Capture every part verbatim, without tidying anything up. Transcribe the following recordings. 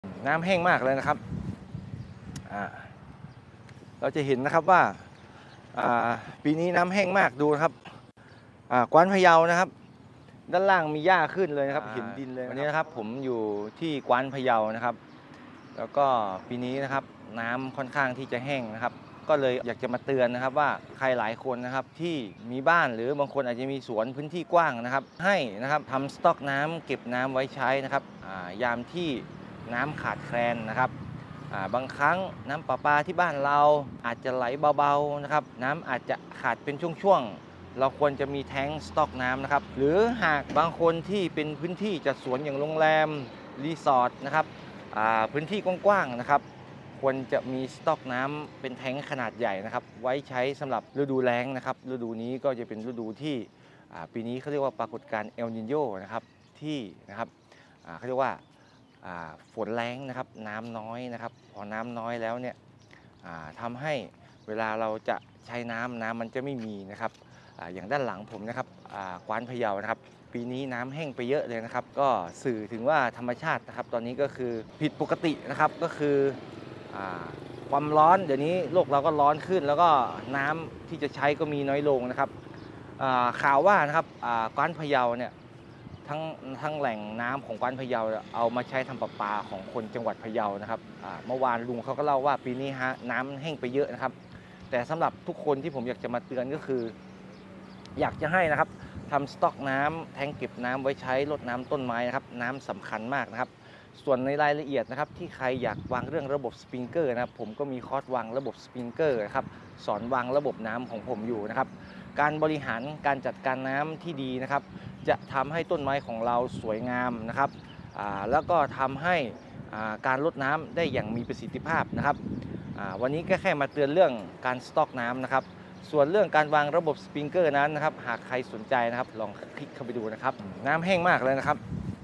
น้ำแห้งมากเลยนะครับเราจะเห็นนะครับว่าปีนี้น้ำแห้งมากดูนะครับกวานพะเยานะครับด้านล่างมีหญ้าขึ้นเลยนะครับเห็นดินเลยวันนี้นะครับผมอยู่ที่กวานพะเยานะครับแล้วก็ปีนี้นะครับน้ำค่อนข้างที่จะแห้งนะครับก็เลยอยากจะมาเตือนนะครับว่าใครหลายคนนะครับที่มีบ้านหรือบางคนอาจจะมีสวนพื้นที่กว้างนะครับให้นะครับทำสต็อกน้ำเก็บน้ำไว้ใช้นะครับยามที่น้ำขาดแคลนนะครับบางครั้งน้ำประปาที่บ้านเราอาจจะไหลเบาๆนะครับน้ำอาจจะขาดเป็นช่วงๆเราควรจะมีแท้งสต็อกน้ำนะครับหรือหากบางคนที่เป็นพื้นที่จัดสวนอย่างโรงแรมรีสอร์ทนะครับพื้นที่กว้างๆนะครับควรจะมีสต็อกน้ำเป็นแท้งขนาดใหญ่นะครับไว้ใช้สำหรับฤดูแล้งนะครับฤดูนี้ก็จะเป็นฤดูที่ปีนี้เขาเรียกว่าปรากฏการณ์เอลนิโญนะครับที่นะครับเขาเรียกว่าฝนแล้งนะครับน้ำน้อยนะครับพอน้ำน้อยแล้วเนี่ยทำให้เวลาเราจะใช้น้ำน้ำมันจะไม่มีนะครับอย่างด้านหลังผมนะครับกวานพะเยานะครับปีนี้น้ำแห้งไปเยอะเลยนะครับก็สื่อถึงว่าธรรมชาตินะครับตอนนี้ก็คือผิดปกตินะครับก็คือความร้อนเดี๋ยวนี้โลกเราก็ร้อนขึ้นแล้วก็น้ำที่จะใช้ก็มีน้อยลงนะครับข่าวว่านะครับกวานพะเยาเนี่ยทั้งทั้งแหล่งน้ำของกวานพะเยาเอามาใช้ทำประปาของคนจังหวัดพะเยานะครับเมื่อวานลุงเขาก็เล่าว่าปีนี้ฮะน้ำแห้งไปเยอะนะครับแต่สำหรับทุกคนที่ผมอยากจะมาเตือนก็คืออยากจะให้นะครับทำสต็อกน้ำแทงเก็บน้ำไว้ใช้รดน้ำต้นไม้นะครับน้ำสำคัญมากนะครับส่วนในรายละเอียดนะครับที่ใครอยากวางเรื่องระบบสปริงเกอร์นะครับผมก็มีคอร์สวางระบบสปริงเกอร์นะครับสอนวางระบบน้ำของผมอยู่นะครับการบริหารการจัดการน้ำที่ดีนะครับจะทำให้ต้นไม้ของเราสวยงามนะครับแล้วก็ทำให้การรดน้ำได้อย่างมีประสิทธิภาพนะครับวันนี้ก็แค่มาเตือนเรื่องการสต็อกน้ำนะครับส่วนเรื่องการวางระบบสปริงเกอร์นั้นนะครับหากใครสนใจนะครับลองคลิกเข้าไปดูนะครับน้ำแห้งมากเลยนะครับ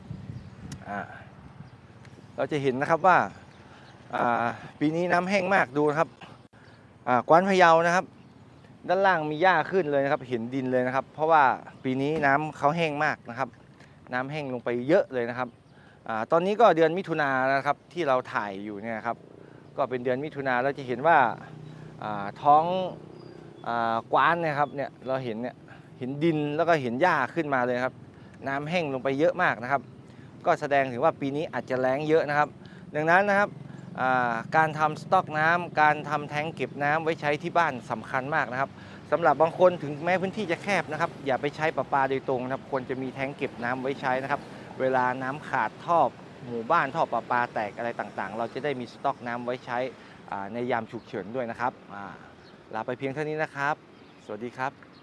เราจะเห็นนะครับว่าปีนี้น้ำแห้งมากดูนะครับกวานพะเยานะครับด้านล่างมีหญ้าขึ้นเลยนะครับเห็นดินเลยนะครับเพราะว่าปีนี้น้ำเขาแห้งมากนะครับน้ำแห้งลงไปเยอะเลยนะครับตอนนี้ก็เดือนมิถุนายนนะครับที่เราถ่ายอยู่เนี่ยครับก็เป็นเดือนมิถุนายนเราจะเห็นว่าท้องกวานเนี่ยครับเนี่ยเราเห็นเนี่ยเห็นดินแล้วก็เห็นหญ้าขึ้นมาเลยครับน้ำแห้งลงไปเยอะมากนะครับก็แสดงถึงว่าปีนี้อาจจะแล้งเยอะนะครับดังนั้นนะครับการทำสต็อกน้ำการทำแท้งเก็บน้ำไว้ใช้ที่บ้านสำคัญมากนะครับสำหรับบางคนถึงแม้พื้นที่จะแคบนะครับอย่าไปใช้ประปาโดยตรงนะครับควรจะมีแท้งเก็บน้ำไว้ใช้นะครับเวลาน้ำขาดท่อหมู่บ้านท่อประปาแตกอะไรต่างๆเราจะได้มีสต็อกน้ำไว้ใช้ในยามฉุกเฉินด้วยนะครับลาไปเพียงเท่านี้นะครับสวัสดีครับ